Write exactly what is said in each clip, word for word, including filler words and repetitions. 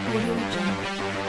Audio Jungle.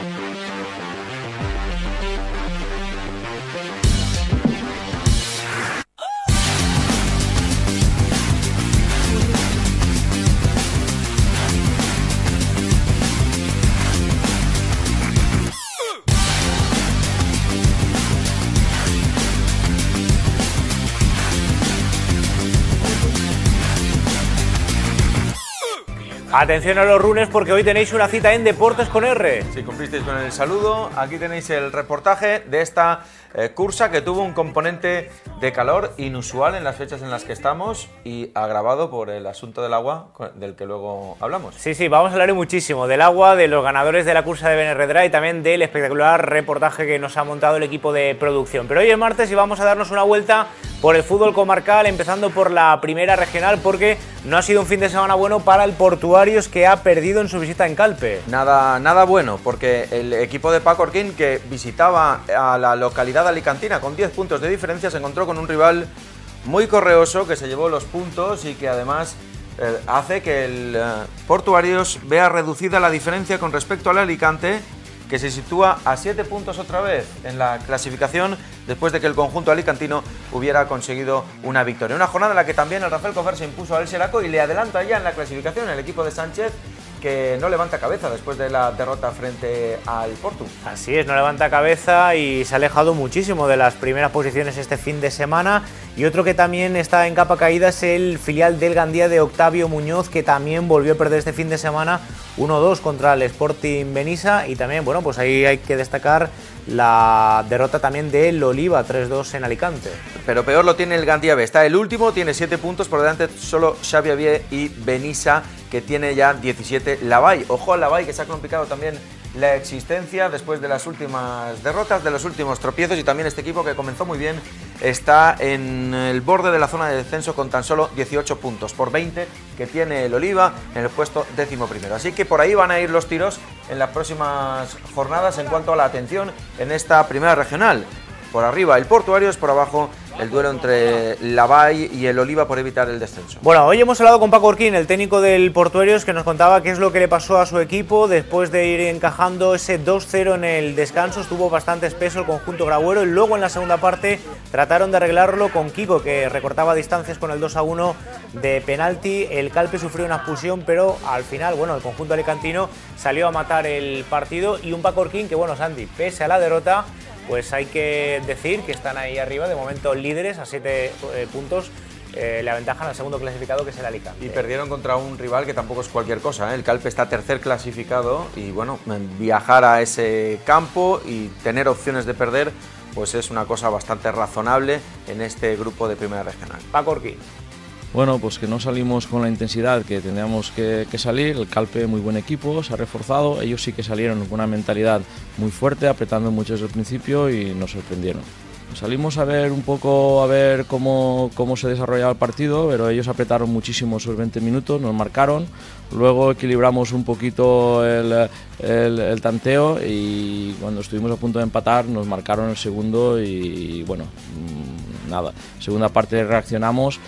Atención a los runes porque hoy tenéis una cita en Deportes con R. Si cumplisteis con el saludo, aquí tenéis el reportaje de esta eh, cursa que tuvo un componente de calor inusual en las fechas en las que estamos y agravado por el asunto del agua del que luego hablamos. Sí, sí, vamos a hablar muchísimo del agua, de los ganadores de la cursa de Benirredrà y también del espectacular reportaje que nos ha montado el equipo de producción. Pero hoy es martes y vamos a darnos una vuelta por el fútbol comarcal, empezando por la primera regional, porque no ha sido un fin de semana bueno para el Portuarios, que ha perdido en su visita en Calpe. Nada, nada bueno, porque el equipo de Paco Orquín, que visitaba a la localidad alicantina con diez puntos de diferencia, se encontró con un rival muy correoso que se llevó los puntos y que además eh, hace que el eh, Portuarios vea reducida la diferencia con respecto al Alicante, que se sitúa a siete puntos otra vez en la clasificación después de que el conjunto alicantino hubiera conseguido una victoria. Una jornada en la que también el Rafael Cofer se impuso al Xeraco y le adelanta ya en la clasificación el equipo de Sánchez, que no levanta cabeza después de la derrota frente al Portu. Así es, no levanta cabeza y se ha alejado muchísimo de las primeras posiciones este fin de semana. Y otro que también está en capa caída es el filial del Gandía de Octavio Muñoz, que también volvió a perder este fin de semana uno dos contra el Sporting Benissa. Y también, bueno, pues ahí hay que destacar la derrota también del Oliva tres dos en Alicante. Pero peor lo tiene el Gandía B. Está el último, tiene siete puntos, por delante solo Xavi Avié y Benissa, que tiene ya diecisiete. Lavall, ojo al Lavall, que se ha complicado también la existencia después de las últimas derrotas, de los últimos tropiezos, y también este equipo que comenzó muy bien está en el borde de la zona de descenso con tan solo dieciocho puntos por veinte que tiene el Oliva en el puesto décimo primero. Así que por ahí van a ir los tiros en las próximas jornadas en cuanto a la atención en esta primera regional. Por arriba el Portuarios, por abajo el duelo entre Lavall y el Oliva por evitar el descenso. Bueno, hoy hemos hablado con Paco Orquín, el técnico del Portuarios, que nos contaba qué es lo que le pasó a su equipo después de ir encajando ese dos cero en el descanso. Estuvo bastante espeso el conjunto gragüero y luego en la segunda parte trataron de arreglarlo con Kiko, que recortaba distancias con el dos a uno de penalti. El Calpe sufrió una expulsión, pero al final, bueno, el conjunto alicantino salió a matar el partido. Y un Paco Orquín que, bueno, Santi, pese a la derrota, pues hay que decir que están ahí arriba, de momento líderes, a siete eh, puntos, eh, le aventajan al segundo clasificado, que es el Alicante. Y perdieron contra un rival que tampoco es cualquier cosa, ¿eh? El Calpe está tercer clasificado y bueno, viajar a ese campo y tener opciones de perder, pues es una cosa bastante razonable en este grupo de primera regional. Paco Orquín. Bueno, pues que no salimos con la intensidad que teníamos que, que salir. El Calpe, muy buen equipo, se ha reforzado. Ellos sí que salieron con una mentalidad muy fuerte, apretando mucho desde el principio y nos sorprendieron. Salimos a ver un poco a ver cómo, cómo se desarrollaba el partido, pero ellos apretaron muchísimo esos veinte minutos, nos marcaron. Luego equilibramos un poquito el, el, el tanteo y cuando estuvimos a punto de empatar nos marcaron el segundo y bueno, nada. Segunda parte reaccionamos.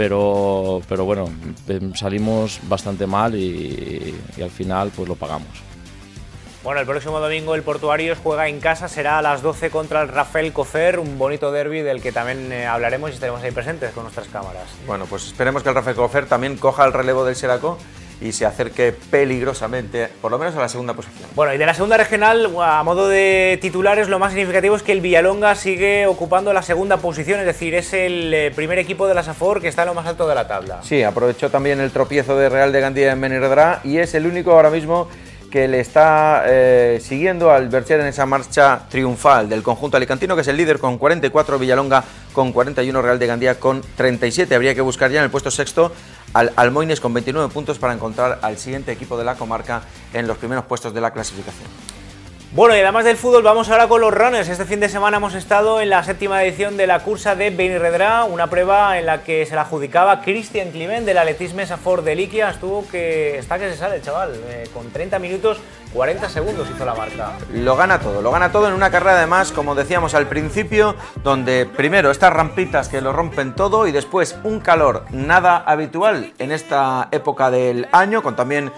Pero, pero bueno, salimos bastante mal y, y al final pues lo pagamos. Bueno, el próximo domingo el Portuarios juega en casa, será a las doce contra el Rafael Cofer, un bonito derbi del que también eh, hablaremos y estaremos ahí presentes con nuestras cámaras. Bueno, pues esperemos que el Rafael Cofer también coja el relevo del Xeraco y se acerque peligrosamente, por lo menos a la segunda posición. Bueno, y de la segunda regional, a modo de titulares, lo más significativo es que el Villalonga sigue ocupando la segunda posición, es decir, es el primer equipo de la SAFOR que está en lo más alto de la tabla. Sí, aprovechó también el tropiezo de Real de Gandía en Benirredrà y es el único ahora mismo que le está eh, siguiendo al Bercher en esa marcha triunfal del conjunto alicantino, que es el líder con cuarenta y cuatro, Villalonga con cuarenta y uno, Real de Gandía con treinta y siete. Habría que buscar ya en el puesto sexto al Almoines con veintinueve puntos para encontrar al siguiente equipo de la comarca en los primeros puestos de la clasificación. Bueno, y además del fútbol, vamos ahora con los runners. Este fin de semana hemos estado en la séptima edición de la cursa de Benirredrà, una prueba en la que se la adjudicaba Cristian Climent del Atletisme SAFOR de Liquia. Estuvo que está que se sale el chaval, eh, con treinta minutos, cuarenta segundos hizo la marca. Lo gana todo, lo gana todo en una carrera además, como decíamos al principio, donde primero estas rampitas que lo rompen todo y después un calor nada habitual en esta época del año, con también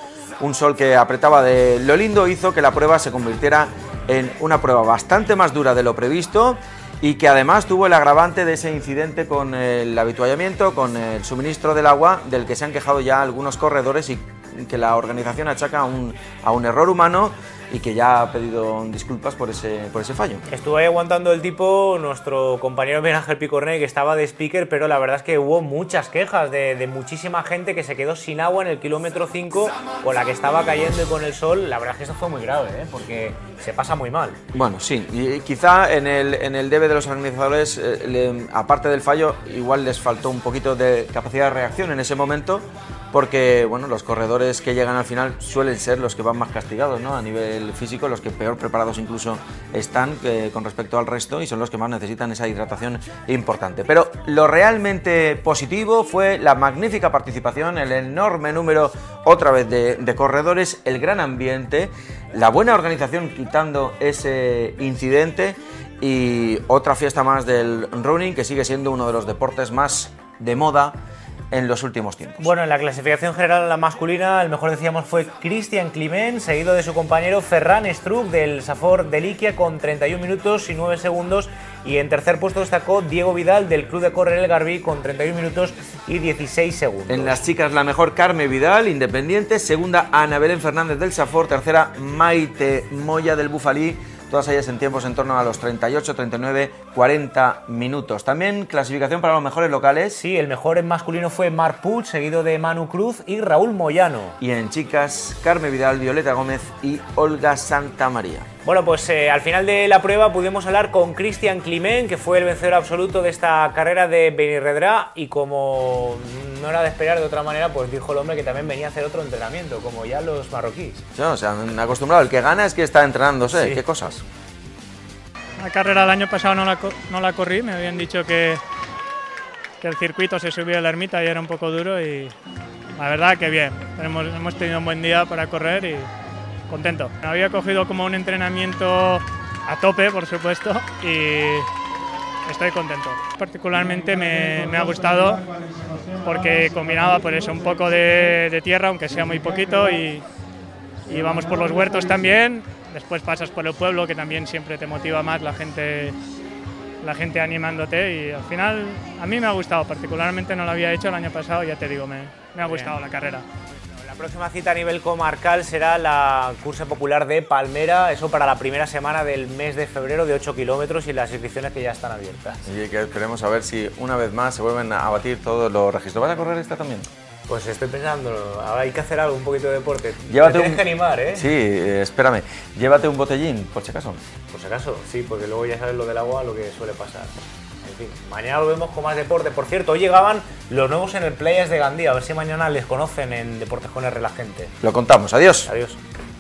un sol que apretaba de lo lindo hizo que la prueba se convirtiera en una prueba bastante más dura de lo previsto y que además tuvo el agravante de ese incidente con el avituallamiento, con el suministro del agua, del que se han quejado ya algunos corredores y que la organización achaca a un, a un error humano y que ya ha pedido disculpas por ese, por ese fallo. Estuvo ahí aguantando el tipo nuestro compañero Miguel Ángel Picornell, que estaba de speaker, pero la verdad es que hubo muchas quejas de, de muchísima gente que se quedó sin agua en el kilómetro cinco con la que estaba cayendo y con el sol. La verdad es que eso fue muy grave, ¿eh? Porque se pasa muy mal. Bueno, sí, y quizá en el, en el debe de los organizadores, eh, le, aparte del fallo, igual les faltó un poquito de capacidad de reacción en ese momento, porque bueno, los corredores que llegan al final suelen ser los que van más castigados, ¿no? A nivel físico, los que peor preparados incluso están eh, con respecto al resto y son los que más necesitan esa hidratación importante. Pero lo realmente positivo fue la magnífica participación, el enorme número otra vez de, de corredores, el gran ambiente, la buena organización quitando ese incidente y otra fiesta más del running, que sigue siendo uno de los deportes más de moda en los últimos tiempos. Bueno, en la clasificación general la masculina, el mejor decíamos fue Cristian Climent, seguido de su compañero Ferran Struck del Safor de Liquia con treinta y un minutos y nueve segundos, y en tercer puesto destacó Diego Vidal del Club de Correr El Garbí con treinta y un minutos y dieciséis segundos. En las chicas la mejor Carme Vidal, independiente, segunda Ana Belén Fernández del Safor, tercera Maite Moya del Bufalí, todas ellas en tiempos en torno a los treinta y ocho, treinta y nueve, cuarenta minutos. También clasificación para los mejores locales. Sí, el mejor en masculino fue Marc Puig, seguido de Manu Cruz y Raúl Moyano. Y en chicas, Carme Vidal, Violeta Gómez y Olga Santamaría. Bueno, pues eh, al final de la prueba pudimos hablar con Cristian Climent, que fue el vencedor absoluto de esta carrera de Benirredrà, y como no era de esperar de otra manera, pues dijo el hombre que también venía a hacer otro entrenamiento, como ya los marroquíes. Sí, o sea, han acostumbrado, el que gana es que está entrenándose, sí. ¿Qué cosas? La carrera del año pasado no la, no la corrí, me habían dicho que, que el circuito se subía a la ermita y era un poco duro, y la verdad que bien, hemos, hemos tenido un buen día para correr y contento. Me había cogido como un entrenamiento a tope, por supuesto, y estoy contento. Particularmente me, me ha gustado porque combinaba por eso un poco de, de tierra, aunque sea muy poquito, y, y vamos por los huertos también. Después pasas por el pueblo, que también siempre te motiva más la gente, la gente animándote, y al final a mí me ha gustado. Particularmente no lo había hecho el año pasado, ya te digo, me, me ha gustado la carrera. La próxima cita a nivel comarcal será la Cursa Popular de Palmera, eso para la primera semana del mes de febrero, de ocho kilómetros, y las inscripciones que ya están abiertas. Y que esperemos a ver si una vez más se vuelven a batir todos los registros. ¿Vas a correr esta también? Pues estoy pensando, hay que hacer algo, un poquito de deporte. Llévate tienes un... que animar, ¿eh? Sí, eh, espérame. Llévate un botellín, por si acaso. Por si acaso, sí, porque luego ya sabes lo del agua, lo que suele pasar. En fin, mañana lo vemos con más deporte. Por cierto, hoy llegaban los nuevos en el Playas de Gandía. A ver si mañana les conocen en Deportes con R la gente. Lo contamos. Adiós. Adiós.